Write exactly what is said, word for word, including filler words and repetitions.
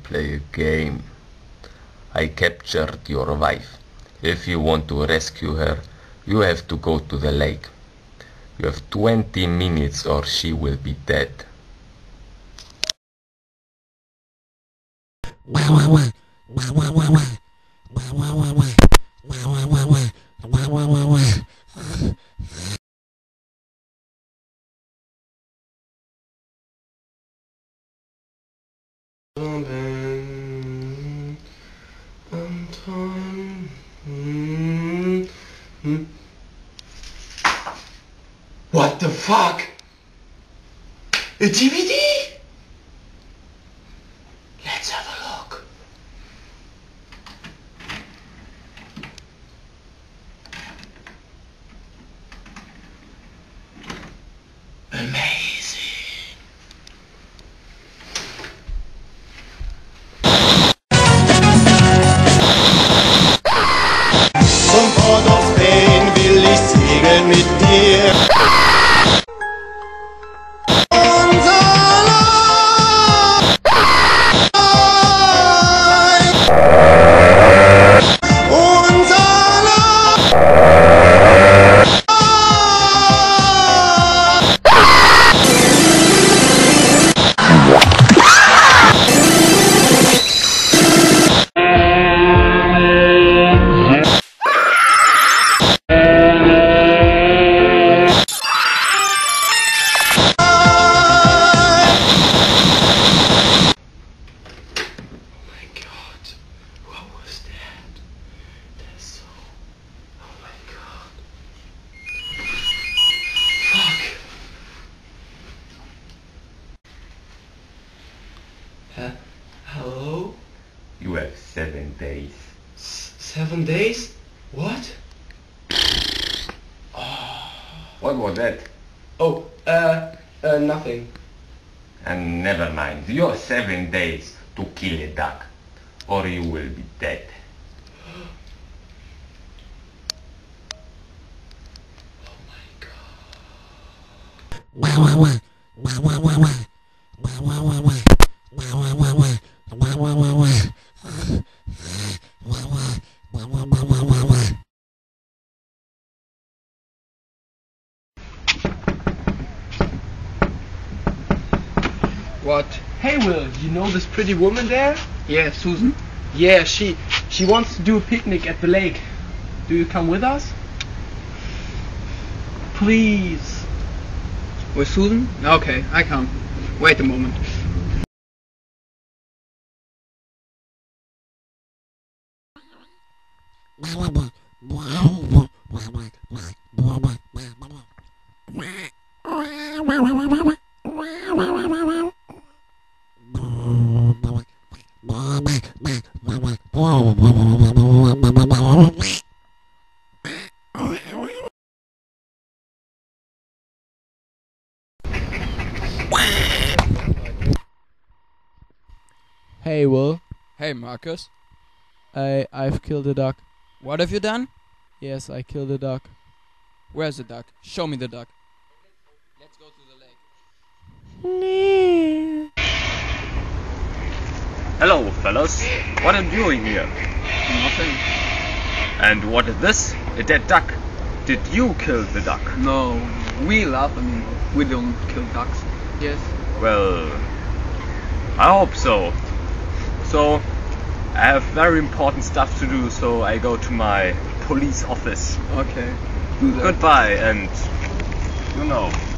play a game. I captured your wife. If you want to rescue her, you have to go to the lake. You have twenty minutes or she will be dead. What the fuck? A D V D? Let's have a look. Amazing. Zum Port of Spain will ich segeln mit dir. Uh, hello? You have seven days. S seven days? What? Oh. What was that? Oh, uh, uh, nothing. And never mind. You have seven days to kill a duck, or you will be dead. Oh my god. What? Hey Will, you know this pretty woman there? Yeah, Susan? Yeah, she she wants to do a picnic at the lake. Do you come with us? Please. With Susan? Okay, I come. Wait a moment. Hey Will, Hey Marcus, I I've killed a duck. what have you done? Yes, I killed a duck. Where's the duck? Show me the duck. Let's go to the lake. Hello, fellas. What are you doing here? Nothing. And what is this? A dead duck. Did you kill the duck? No, we love and we don't kill ducks. Yes. Well, I hope so. So, I have very important stuff to do, so I go to my police office. Okay. Do that. Goodbye, and you know.